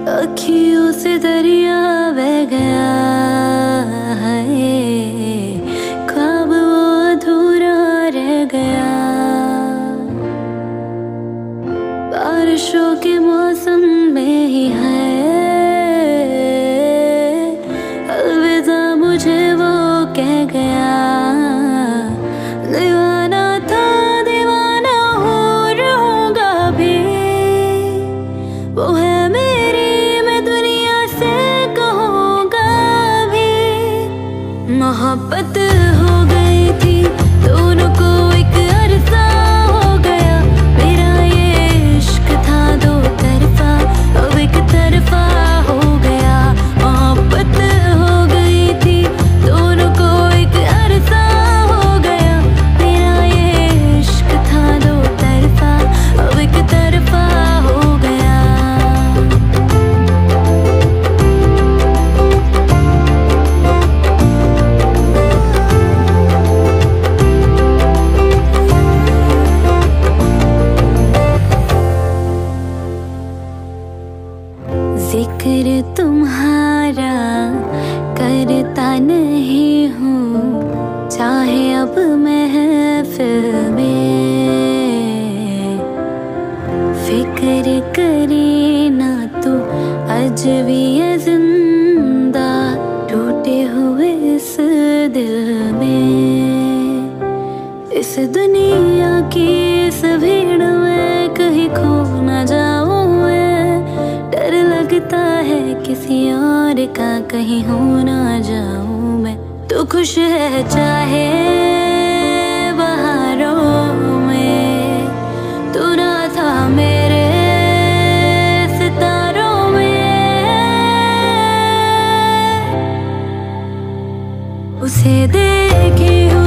अखियों से दरिया बह गया है, ख्वाब वो अधूरा रह गया। बारिशों के मौसम में ही है, अलविदा मुझे वो कह गया। दीवाना था दीवाना हो रहूंगा भी, वो है मेरी मैं दुनिया से कहूँगा भी। मोहब्बत हो गई थी दोनों को, एक अरसा हो गया। मेरा ये इश्क था दो तरफा, अब एक तरफा हो गया। मोहब्बत हो गई थी दोनों को, एक अरसा हो गया। मेरा ये इश्क था दो तरफा, अब एक तरफा हो गया। जिक्र तुम्हारा करता नहीं हूँ, चाहे अब महफिल में। फिक्र करे ना तू अजबी है जिंदा, टूटे हुए इस दिल में। इस दुनिया की इस भीड़ में कहीं खो न जाऊं मैं, डर लगता है किसी और का कहीं हो ना जाऊं मैं। तू खुश है चाहे बहारों में, तू ना था मेरे सितारों में। उसे देखी